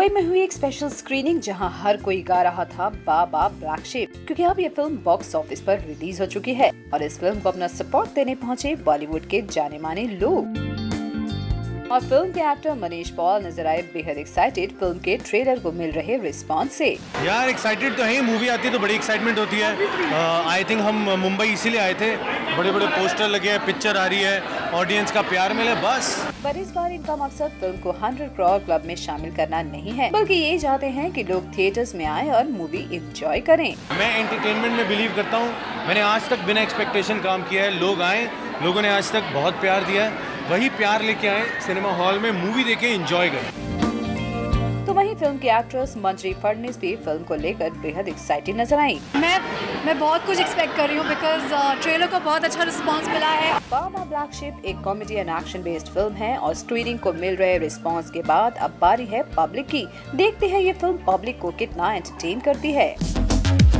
मुंबई में हुई एक स्पेशल स्क्रीनिंग जहां हर कोई गा रहा था बाबा ब्लैक शिप, क्योंकि अब ये फिल्म बॉक्स ऑफिस पर रिलीज हो चुकी है और इस फिल्म को अपना सपोर्ट देने पहुंचे बॉलीवुड के जाने माने लोग। और फिल्म के एक्टर मनीष नजर आए बेहद एक्साइटेड फिल्म के ट्रेलर को मिल रहे रिस्पांस से। यार एक्साइटेड तो है, मूवी आती है तो बड़ी एक्साइटमेंट होती है। आई थिंक हम मुंबई इसीलिए आए थे, बड़े बड़े पोस्टर लगे हैं, पिक्चर आ रही है, ऑडियंस का प्यार मिले बस। पर इस बार इनका मकसद फिल्म को 100 करोड़ क्लब में शामिल करना नहीं है, बल्कि ये चाहते हैं कि लोग थिएटर्स में आए और मूवी एंजॉय करें। मैं एंटरटेनमेंट में बिलीव करता हूँ। मैंने आज तक बिना एक्सपेक्टेशन काम किया है। लोग आए, लोगों ने आज तक बहुत प्यार दिया है, वही प्यार लेके आए सिनेमा हॉल में, मूवी देखे एंजॉय करें। तो वहीं फिल्म की एक्ट्रेस मंजरी फडनिस भी फिल्म को लेकर बेहद एक्साइटेड नजर आई। मैं बहुत कुछ एक्सपेक्ट कर रही हूँ बिकॉज ट्रेलर को बहुत अच्छा रिस्पांस मिला है। बाबा ब्लैक शिप एक comedy and action based film है और स्क्रीनिंग को मिल रहे रिस्पांस के बाद अब बारी है पब्लिक की। देखते हैं ये फिल्म पब्लिक को कितना एंटरटेन करती है।